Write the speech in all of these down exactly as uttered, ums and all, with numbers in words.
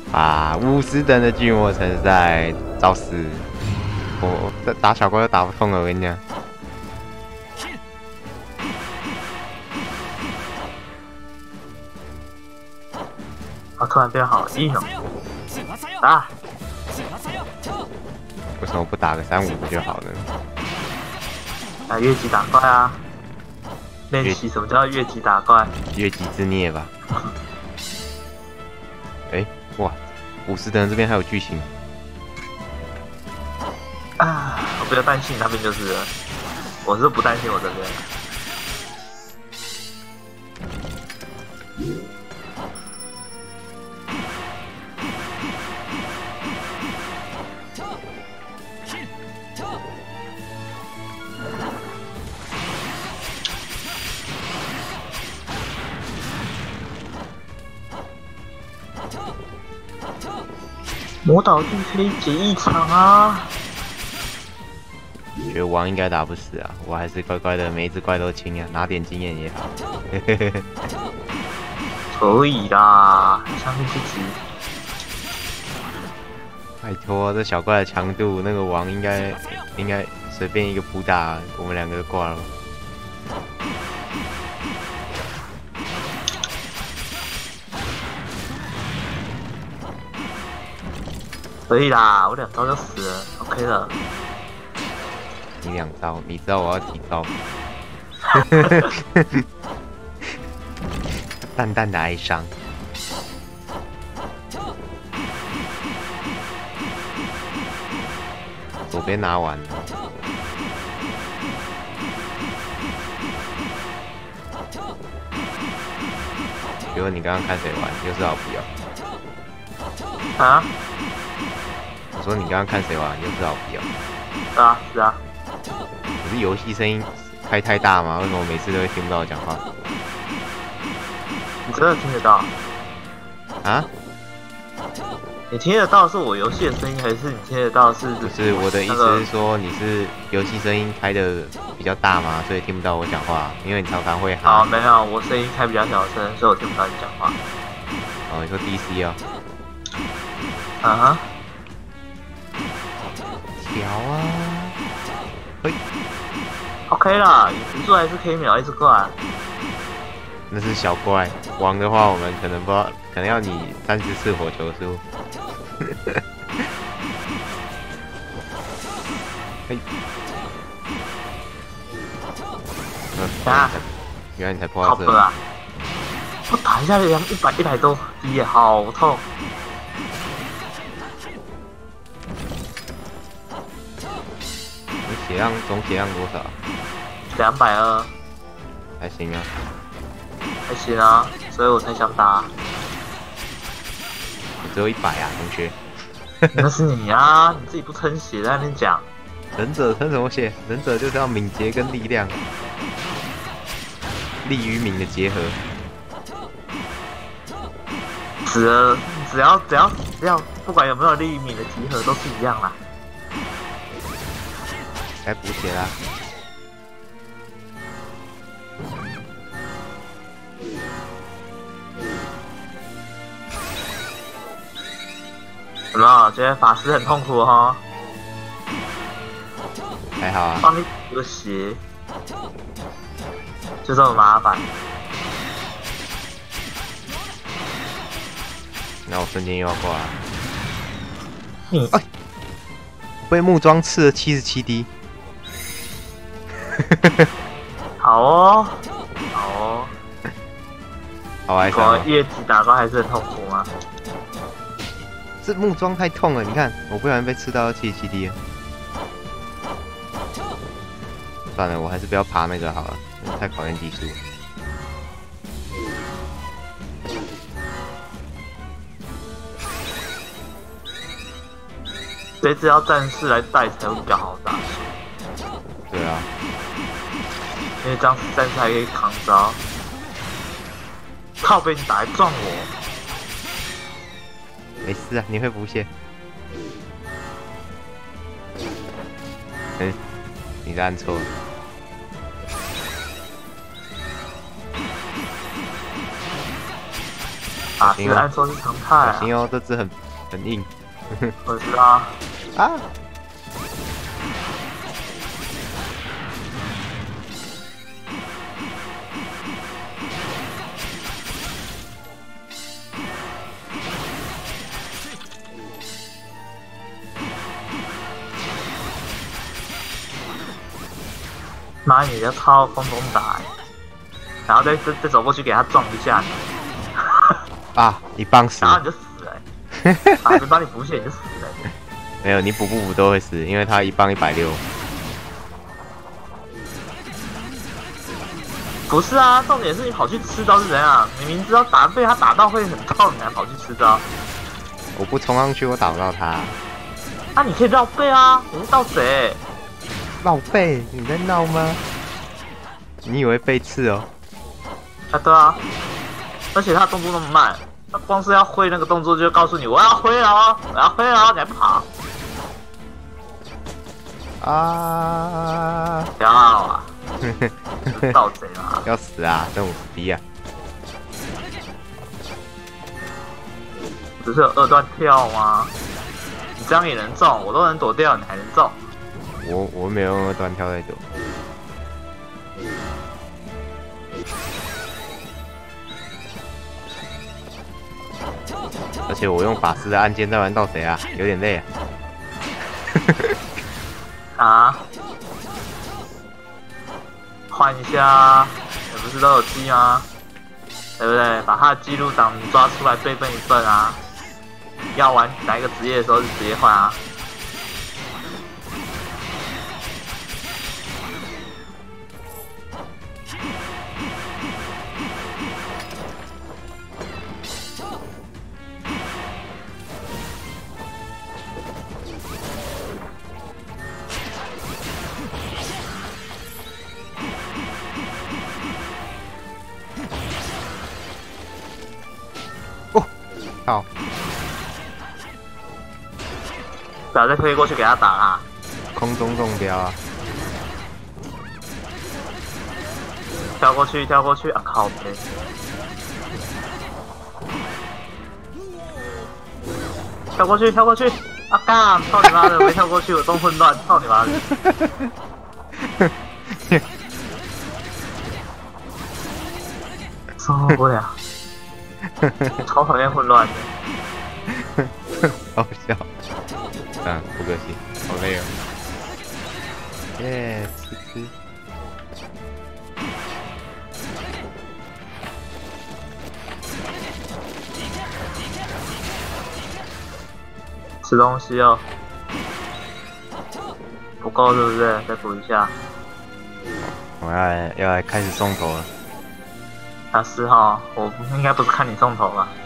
把五十等的巨魔城在找死。我这打小怪都打不痛了，我跟你讲。 我突然变好硬哦！啊！ 为什么不打个三五不就好了？ 啊，越级打怪啊！练习什么叫越级打怪？ 越级之孽吧。哎、欸，哇，五十等这边还有剧情。 啊！我不要担心那边就是了，我是不担心我这边。魔导剧可以解一场啊！ 觉得王应该打不死啊，我还是乖乖的每一只怪都清啊，拿点经验也好。 可以啦，相信自己。 拜托，这小怪的强度，那个王应该应该随便一个扑打，我们两个就挂了。 可以啦，我两刀就死了 ，OK 了。 你两刀，你知道我要几刀？淡淡的哀伤。左边拿完了。结果你刚刚看谁玩？又是老皮哦。 啊？ 我说你刚刚看谁玩？又是老皮哦。 是啊，是啊。 可是游戏声音开太大吗？为什么每次都会听不到我讲话？ 你真的听得到？ 啊？ 你听得到是我游戏的声音，还是你听得到是？ 就是我的意思是说，你是游戏声音开的比较大吗？所以听不到我讲话，因为你常常会喊。 啊，没有，我声音开比较小声，所以我听不到你讲话。 哦，你说 D C 哦？ 啊哈。 调啊！嘿。 OK 啦，辅助还是可以秒一只怪。 那是小怪，王的话我们可能不知道，可能要你三十次火球术。嘿。啊！原来你才破到这。 啊！我打一下两一百一百多滴，好痛。 你血量总血量多少？ 两百二。 还行啊。 还行啊，所以我才想打。 你只有一百啊，同学。 那是你啊，你自己不撑血在那边讲。 忍者撑什么血？忍者就是要敏捷跟力量，力与敏的结合。 只只要只要只要不管有没有力与敏的结合都是一样啦。 该补血啦。 有没有觉得法师很痛苦哈？ 还好啊。 帮你补个血，就这么麻烦。 那我瞬间又要挂了。 嗯。 哎，被木桩刺了七十七滴。 好哦，好哦。 好哀伤哦。 越级打怪还是很痛苦吗？ 这木桩太痛了，你看，我不小心被刺到七十七滴了。算了，我还是不要爬那个好了，太考验技术了。 这只要战士来带才会比较好打。 对啊， 因为这样战士还可以扛招。靠背你打来撞我。 没事啊，你会补血。嗯，你是按错了。 法师按错是常态、啊。 小心哦，这只很很硬。 我知道。 啊！ 妈，你要超空中打、欸，然后再再再走过去给他撞一下。 啊！一棒死， 然后你就死了、欸，法师帮你补血你就死了、欸。 没有，你补不补都会死，因为他一棒一百六。 不是啊，重点是你跑去吃招是怎样？你明知道打被他打到会很痛，你还跑去吃招？ 我不冲上去，我打不到他。 啊，你可以绕背啊！你是盗贼？ 绕背？你在闹吗？你以为背刺哦？ 啊，对啊。而且他动作那么慢，他光是要挥那个动作就告诉你我要挥了哦，我要挥了哦，你还不跑？ 啊！ 不要啊！盗贼嘛！ 要死啊！真五十滴啊！ 只是有二段跳吗？你这样也能中，我都能躲掉，你还能中？ 我我没有用二段跳在躲。而且我用法师的按键在玩盗贼啊，有点累啊。 啊？换一下，你不是都有记吗？对不对？把他的记录档抓出来备份一份啊。要玩哪一个职业的时候就直接换啊。 好， 不要再推过去给他打啦！ 空中中标啊！ 跳过去，跳过去啊！靠北！跳过去，跳过去！啊干！操你妈的！没跳过去，我中混乱！操你妈的！受不了！超讨厌混乱的， 好笑，啊，不可惜，好累哦。耶，吃吃。 吃东西哦，不够对不对？再补一下。 我要来要来开始送头了。 大师哈，我应该不是看你送头吧？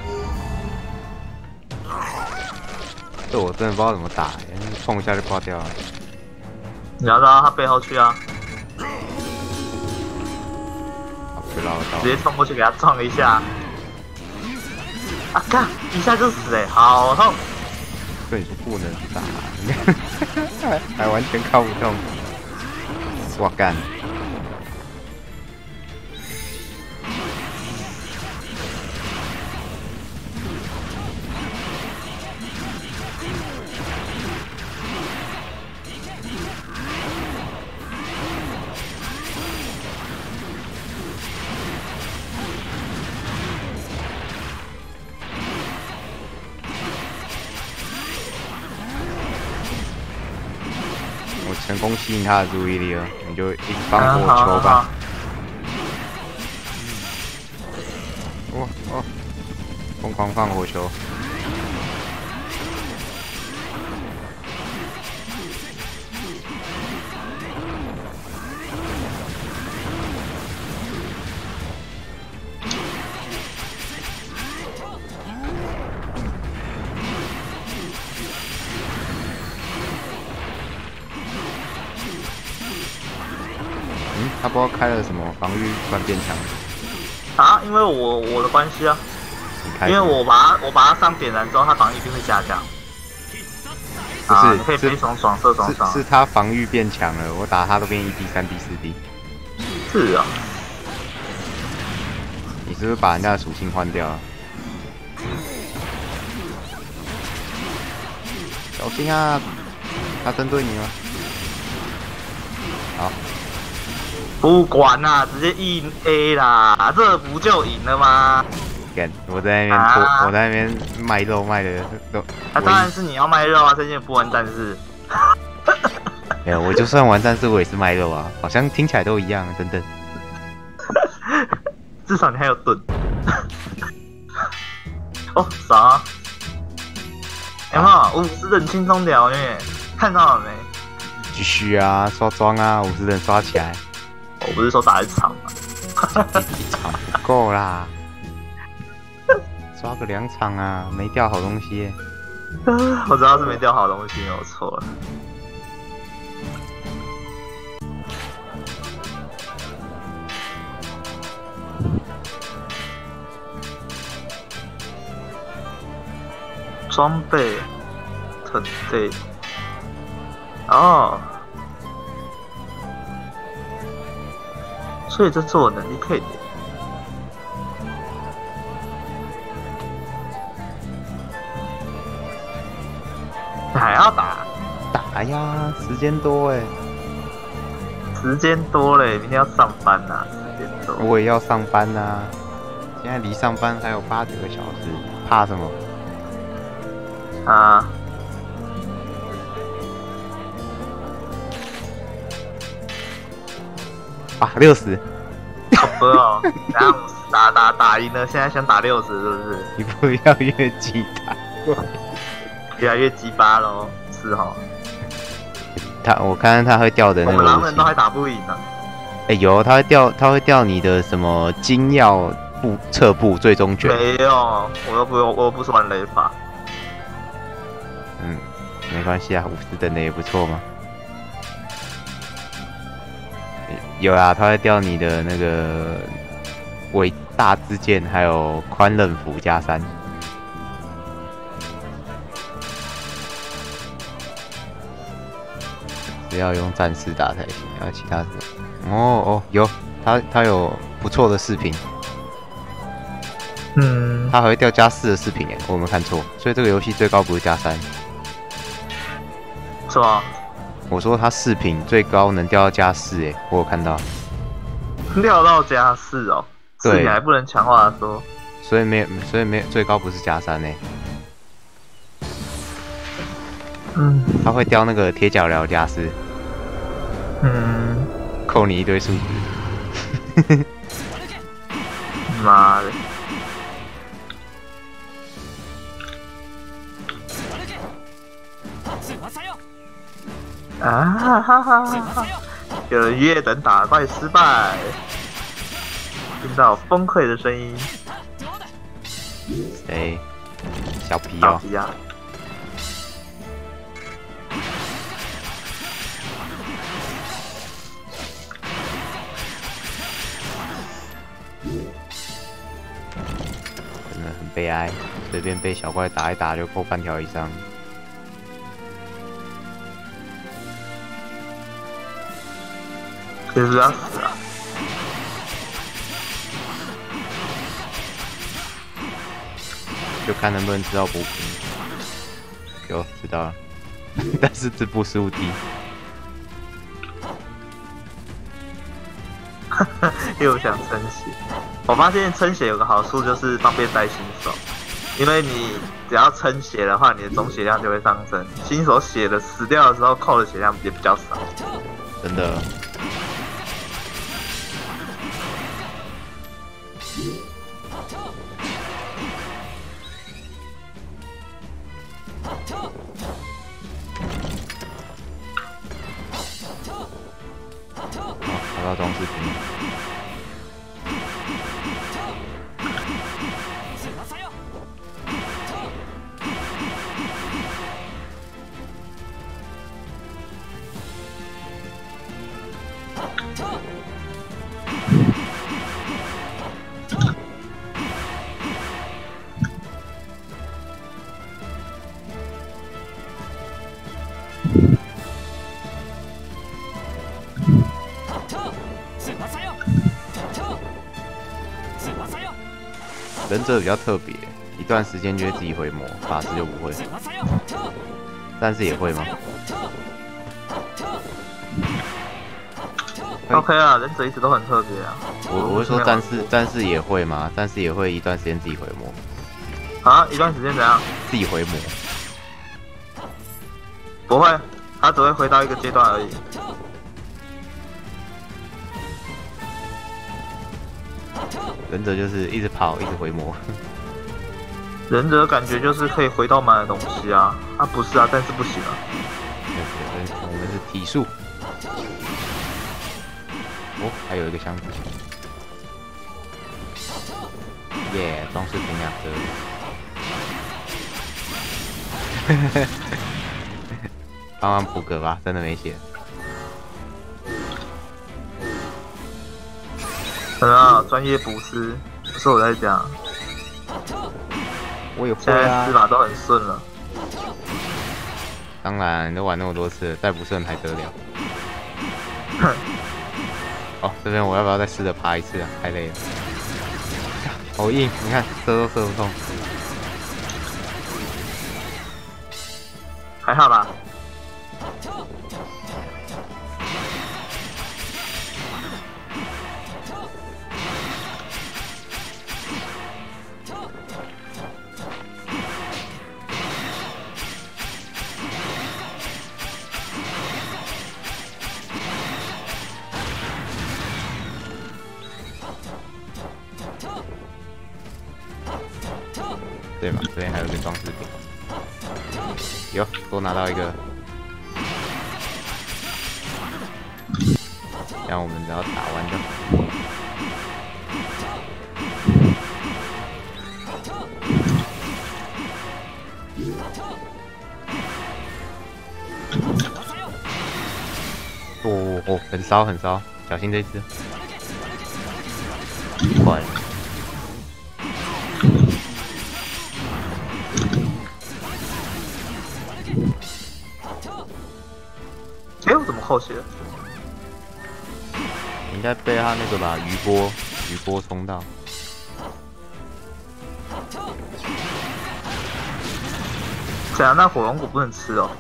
这我真的不知道怎么打，碰一下就挂掉了。 你要绕到他背后去啊！ 不绕到。 直接冲过去给他撞一下。啊干！一下就死哎，好痛！ 对你说不能打，还还完全靠不动。我干！我成功吸引他的注意力了，你就一直放火球吧。哇哦！疯狂放火球。嗯，他不知道开了什么防御突然变强。 啊，因为我我的关系啊，因为我把它我把它上点燃之后，它防御一定会下降。 不是， 啊、你可以飞爽爽射爽爽。 是是他防御变强了，我打他都变一 D、三 D、四 D。 是啊。 你是不是把人家的属性换掉了？ 小心啊！他针对你吗？好， 不管啦，直接硬 A 啦，这不就赢了吗？ 干！我在那边拖，啊、我在那边卖肉卖的都。 那、啊、当然是你要卖肉啊，这件不玩战士。 没有，我就算玩战士，我也是卖肉啊，好像听起来都一样，等等。 至少你还有盾。哦，啥？有没有？五十人轻松聊耶，看到了没？ 继续啊，刷装啊，五十人刷起来。 我不是说打一场吗？ 一场不够啦，刷个两场啊，没掉好东西耶。 我知道是没掉好东西，没有错了。装备特对哦，所以这是我能力配点。还要打？ 打呀，时间多哎。 时间多嘞，明天要上班呐、啊，时间多。 我也要上班呐、啊，现在离上班还有八九个小时，怕什么？ 啊！ 啊，六十。 好多哦，然后打打打赢了，现在想打六十是不是？ 你不要越级打， 越来越鸡巴喽，是哦。 他我看看他会掉的那个。 我们狼人都还打不赢呢。 哎、欸，有，他会掉，他会掉你的什么金耀步侧步最终卷。 没有，我又不用，我又不是玩雷法。 嗯，没关系啊，五十等的也不错嘛。有啊，他会掉你的那个伟大之剑，还有宽刃斧加三。只要用战士打才行，然后其他什么？哦哦，有，他他有不错的饰品。 嗯， 他还会掉加四的饰品诶，我有没有看错？所以这个游戏最高不是加三。 是吗？ 我说他饰品最高能掉到加四诶，我有看到。 掉到加四哦，对，你还不能强化说。 所以没有，所以没有最高不是加三诶。 嗯， 他会掉那个铁脚镣加四。 嗯， 扣你一堆数值。 妈的！啊哈哈哈哈！有人约等打怪失败，听到崩溃的声音。 谁？小皮小哦。 皮啊！ 真的很悲哀，随便被小怪打一打就扣半条以上。 其实要死啊！ 就看能不能吃到补品。有知道了，但是这步速低。 又想撑血，我发现撑血有个好处就是方便带新手，因为你只要撑血的话，你的总血量就会上升。新手血的死掉的时候扣的血量也比较少。 真的。拿到装饰品。忍者比较特别，移动段时间就会自己回魔，法师就不会。战士也会吗 ？OK 啊，忍者一直都很特别啊。 我我是说战士战士也会吗？战士也会一段时间自己回魔。 啊，一段时间怎样？ 自己回魔？ 不会，他只会回到一个阶段而已。 忍者就是一直跑，一直回魔。 忍者感觉就是可以回到满的东西啊，啊不是啊，但是不行啊。 我们是体术。哦，还有一个箱子。耶，装饰平两颗。帮忙补个吧，真的没血。 怎么样？专业补师，不是我在讲。 我也会现在啊。 司法都很顺了。 当然，都玩那么多次了，再不顺还得了？ 哼。 哦，这边我要不要再试着爬一次啊？太累了。好硬，你看射都射不动。 还好吧。 对吧？这边还有个装饰品。有，多拿到一个。这样我们只要打完就好。哦哦，很烧很烧，小心这一只。快了。 哎，我怎么扣血？ 应该被他那个吧，余波余波冲到。 怎样？那火龙果不能吃哦？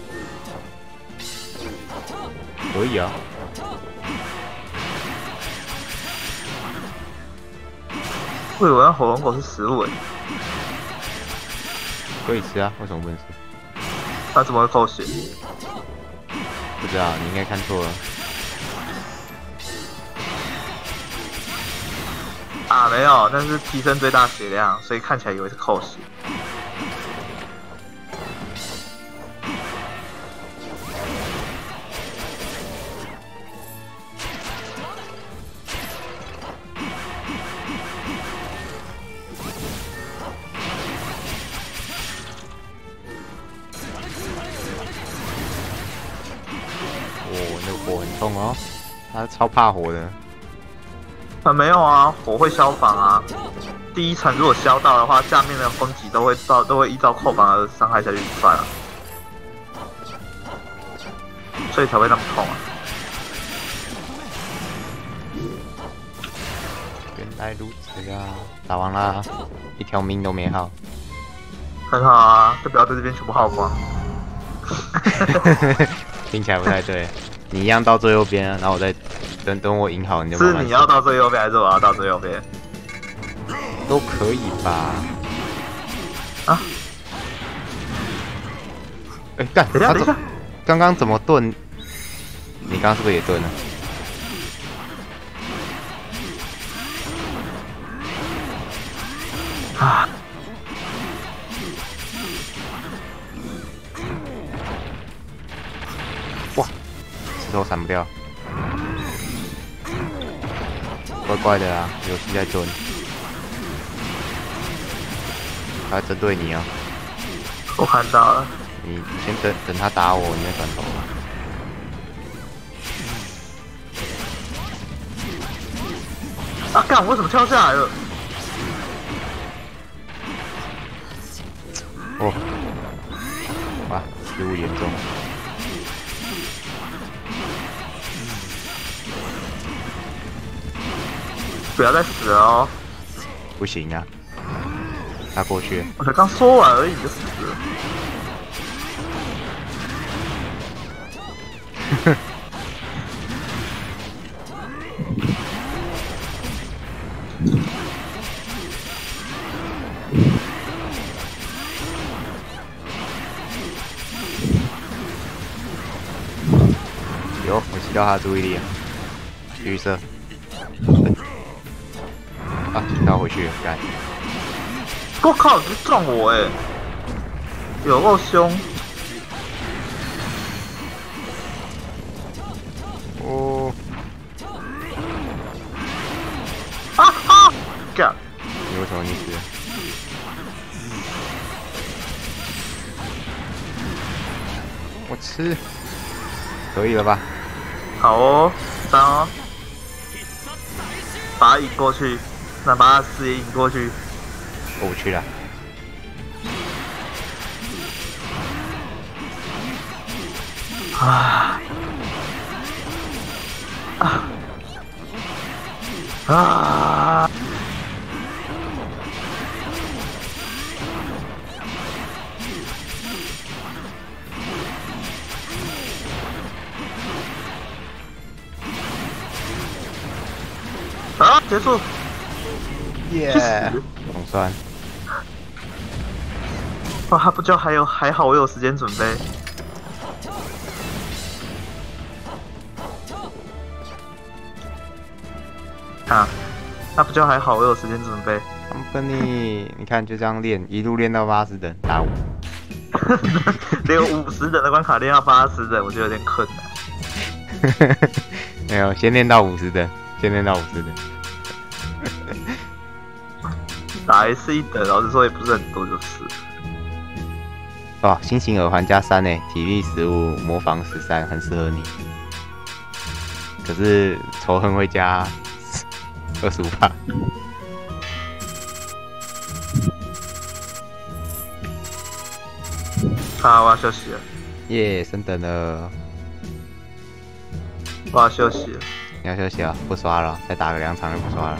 可以啊。 我以为那火龙果是食物诶。 可以吃啊，为什么不能吃？ 那怎么会扣血？ 不知道，你应该看错了。 啊，没有，那是提升最大血量，所以看起来以为是扣血。 哦，那个火很痛哦，他超怕火的。 啊，没有啊，火会消防啊。第一层如果消到的话，下面的攻击都会照都会依照扣防而伤害下去算啊，所以才会那么痛啊。 原来如此啊！打完啦，一条命都没耗。 很好啊，就不要在这边全部耗光。 听起来不太对，你一样到最右边啊，然后我再等等我赢好，你就慢慢是你要到最右边，还是我要到最右边？ 都可以吧？ 啊？ 哎、欸，干！ 等一下，等一下， 刚刚怎么盾？你刚刚是不是也盾了？ 啊！ 哇，石头闪不掉，怪怪的啊！游戏在盾，他针对你啊！ 我看到了。 你先等等他打我，你再转头。 啊！干！我为什么跳下来了？ 哦，哇，失误严重。 不要再死了哦！ 不行啊！ 他过去了。 我才刚说完而已，你就死了。 有，我吸到他的注意力了。绿色。啊，他要回去了，干。 我靠！你撞我哎、欸，有够凶！ 哦。 啊啊！干！ 你为什么你死了？我吃，可以了吧？ 好哦，三哦，把他引过去，那把他视野引过去。 我不去了。 啊啊啊！啊！结束。 耶、 yeah 总算。 哇，他不就还有还好我有时间准备。啊，那不就还好我有时间准备。 Company， 你看就这样练，一路练到八十等，打五。 连五十等的关卡练到八十等，我觉得有点困难。 没有，先练到五十等，先练到五十等。 打一次一等，老实说也不是很多，就是。 哦，新型耳环加三诶，体力十五，模仿十三，很适合你。可是仇恨会加二十五趴。 啊，我要休息了。 耶，升等了。 我要休息了。 你要休息啊？不刷了，再打个两场就不刷了。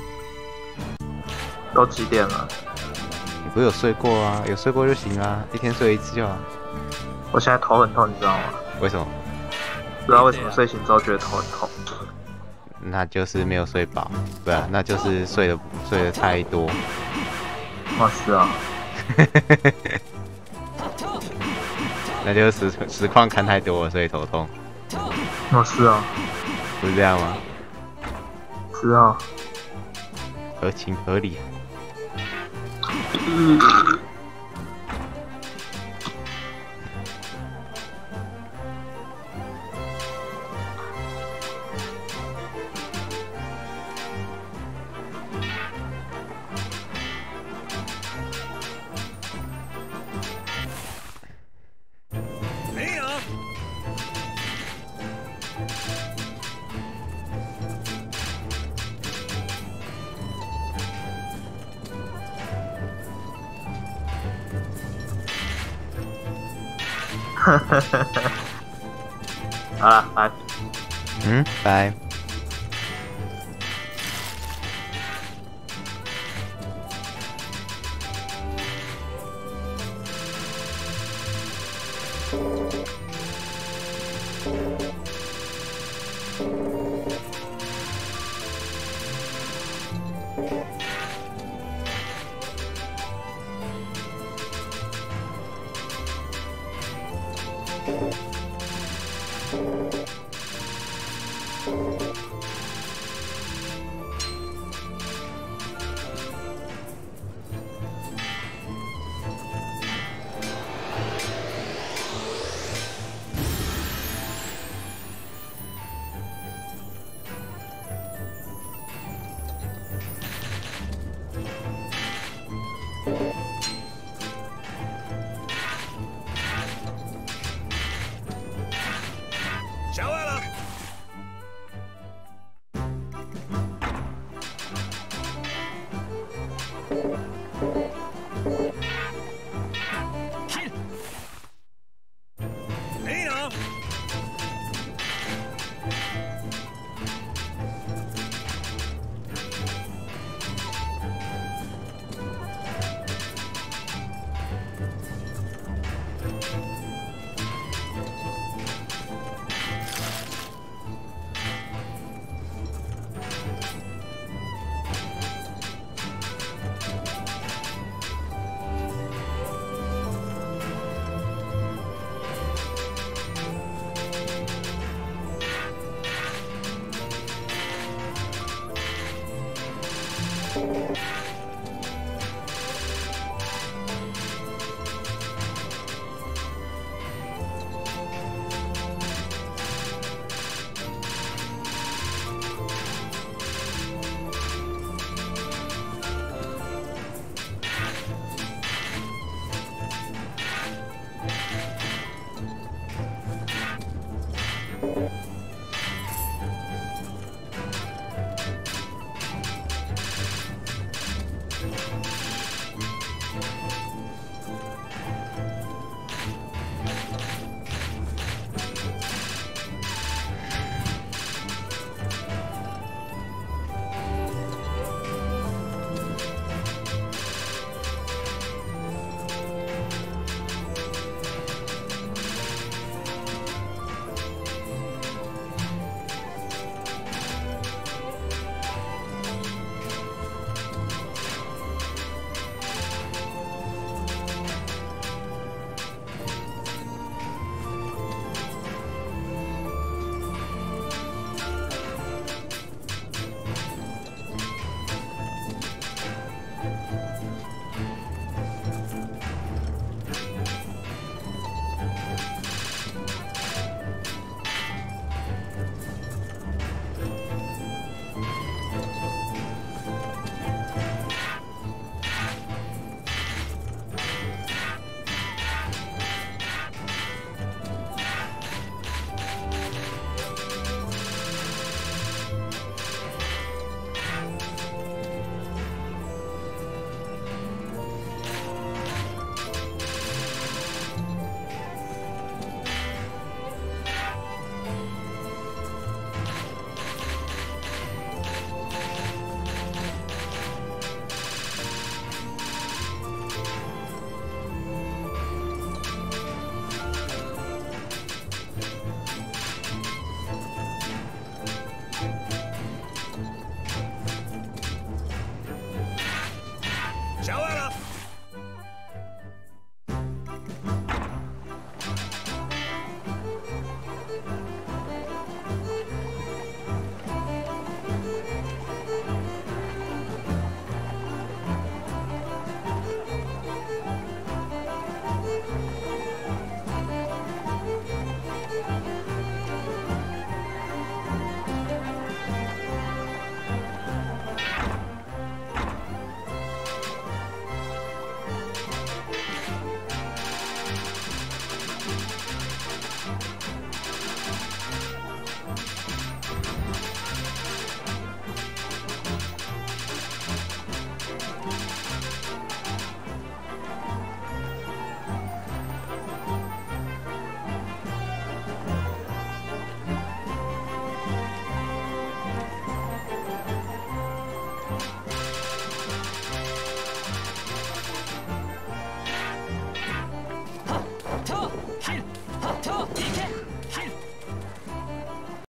都几点了？ 你不是有睡过啊？有睡过就行啦，一天睡一次就好。 我现在头很痛，你知道吗？ 为什么？ 不知道为什么睡醒之后觉得头很痛。 那就是没有睡饱，不然、啊、那就是睡的睡的太多。 哦，是啊。 那就是实实况看太多了，所以头痛。 哦，是啊。 不是这样吗？ 是啊。 合情合理。 嗯。 没有。 好了，拜。 嗯，拜。you